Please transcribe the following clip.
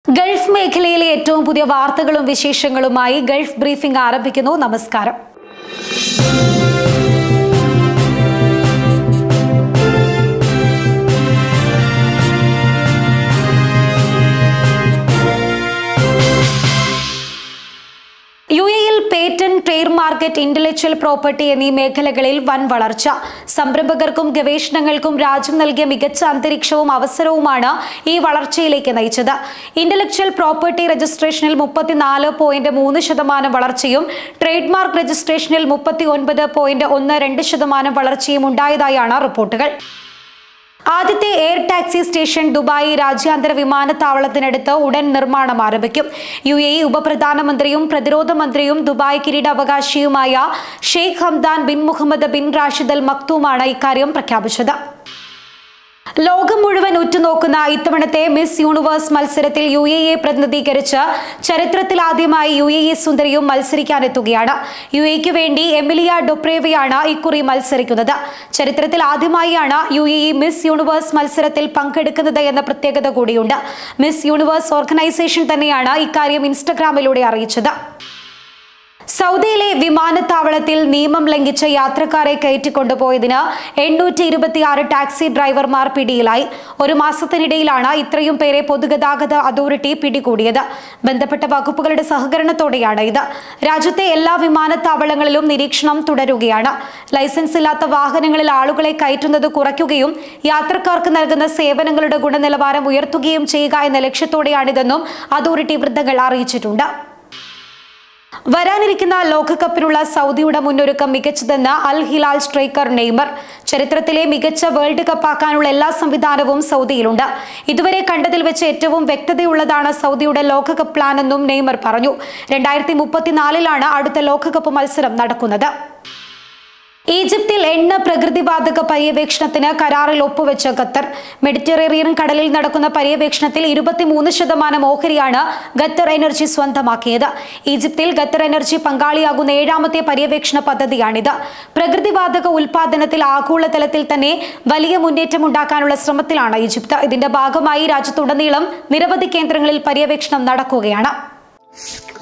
Gulf മേഖലയിലെ ഏറ്റവും പുതിയ വാർത്തകളും വിശേഷങ്ങളുമായി ഗൾഫ് ബ്രീഫിംഗ് ആരംഭിക്കുന്നു. നമസ്കാരം. യുഎഇയിൽ patent, trade market, intellectual property എന്നീ മേഖലകളിൽ വൻ വളർച്ച. സംരംഭകർക്കും ഗവേഷണങ്ങൾക്കും രാജ്യം നൽകിയ മികച്ച അന്തരീക്ഷവും അവസരവുമാണ് ഈ വളർച്ചയിലേക്ക് നയിച്ചത്. ഇന്റലക്ച്വൽ പ്രോപ്പർട്ടി രജിസ്ട്രേഷനിൽ 34.3% വളർച്ചയും ട്രേഡ് മാർക്ക് രജിസ്ട്രേഷനിൽ 39.12% വളർച്ചയും ഉണ്ടായതായാണ് റിപ്പോർട്ടുകൾ. ആദ്യത്തെ എയർ ടാക്സി സ്റ്റേഷൻ ദുബായ് രാജ്യാന്തര വിമാനത്താവളത്തിനടുത്ത് ഉടൻ നിർമ്മാണം ആരംഭിക്കും. യുഎഇ ഉപപ്രധാനമന്ത്രിയും പ്രതിരോധ മന്ത്രിയും ദുബായ് കിരീടാവകാശിയുമായ Sheikh Hamdan bin Mohammed bin Rashid Al മക്തൂമാണ് ഇക്കാര്യം പ്രഖ്യാപിച്ചത്. ലോകം മുഴുവൻ ഉറ്റുനോക്കുന്ന ഇത്തവണത്തെ മിസ് യൂണിവേഴ്സ് മത്സരത്തിൽ യുഎഇയെ പ്രതിനിധീകരിച്ച് ചരിത്രത്തിലാദ്യമായി യുഎഇ സുന്ദരിയും മത്സരിക്കാനെത്തുകയാണ്. യുഎഇക്ക് വേണ്ടി എമിലിയ ഡൊപ്രേവയാണ് ഇക്കുറി മത്സരിക്കുന്നത്. ചരിത്രത്തിൽ ആദ്യമായാണ് യുഎഇ മിസ് യൂണിവേഴ്സ് മത്സരത്തിൽ പങ്കെടുക്കുന്നത് എന്ന പ്രത്യേകത കൂടിയുണ്ട്. മിസ് യൂണിവേഴ്സ് ഓർഗനൈസേഷൻ തന്നെയാണ് ഇക്കാര്യം ഇൻസ്റ്റഗ്രാമിലൂടെ അറിയിച്ചത്. സൗദിയിലെ വിമാനത്താവളത്തിൽ നിയമം ലംഘിച്ച യാത്രക്കാരെ കയറ്റിക്കൊണ്ടുപോയതിന് 826 ടാക്സി ഡ്രൈവർമാർ പിടിയിലായി. ഒരു മാസത്തിനിടയിലാണ് ഇത്രയും പേരെ പൊതുഗതാഗത അതോറിറ്റി പിടികൂടിയത്. ബന്ധപ്പെട്ട വകുപ്പുകളുടെ സഹകരണത്തോടെയാണ് ഇത്. രാജ്യത്തെ എല്ലാ വിമാനത്താവളങ്ങളിലും നിരീക്ഷണം തുടരുകയാണ്. ലൈസൻസ് ഇല്ലാത്ത വാഹനങ്ങളിൽ ആളുകളെ കയറ്റുന്നത് കുറയ്ക്കുകയും യാത്രക്കാർക്ക് നൽകുന്ന സേവനങ്ങളുടെ ഗുണനിലവാരം ഉയർത്തുകയും ചെയ്യുക എന്ന ലക്ഷ്യത്തോടെയാണിതെന്നും അതോറിറ്റി വൃത്തങ്ങൾ അറിയിച്ചിട്ടുണ്ട്. വരാനിരിക്കുന്ന ലോകകപ്പിനുള്ള സൗദിയുടെ മുന്നൊരുക്കം മികച്ചതെന്ന് അൽ ഹിലാൽ സ്ട്രൈക്കർ നെയ്മർ. ചരിത്രത്തിലെ മികച്ച വേൾഡ് കപ്പാക്കാനുള്ള എല്ലാ സംവിധാനവും സൗദിയിലുണ്ട്. ഇതുവരെ കണ്ടതിൽ വെച്ച് ഏറ്റവും വ്യക്തതയുള്ളതാണ് സൗദിയുടെ ലോകകപ്പ് പ്ലാൻ എന്നും നെയ്മർ പറഞ്ഞു. 2034 അടുത്ത ലോകകപ്പ് മത്സരം നടക്കുന്നത്. ഈജിപ്തിൽ എണ്ണ പ്രകൃതിവാതക പര്യവേക്ഷണത്തിന് കരാറിൽ ഒപ്പുവെച്ച ഖത്തർ. മെഡിറ്ററേനിയൻ കടലിൽ നടക്കുന്ന പര്യവേക്ഷണത്തിൽ 23% ഓഹരിയാണ് ഖത്തർ എനർജി സ്വന്തമാക്കിയത്. ഈജിപ്തിൽ ഖത്തർ എനർജി പങ്കാളിയാകുന്ന 7ാമത്തെ പര്യവേക്ഷണ പദ്ധതിയാണിത്. പ്രകൃതിവാതക ഉൽപാദനത്തിൽ ആഗോളതലത്തിൽ തന്നെ വലിയ മുന്നേറ്റമുണ്ടാക്കാനുള്ള ശ്രമത്തിലാണ് ഈജിപ്ത്. ഇതിന്റെ ഭാഗമായി രാജ്യത്തുടനീളം നിരവധി കേന്ദ്രങ്ങളിൽ പര്യവേക്ഷണം നടക്കുകയാണ്.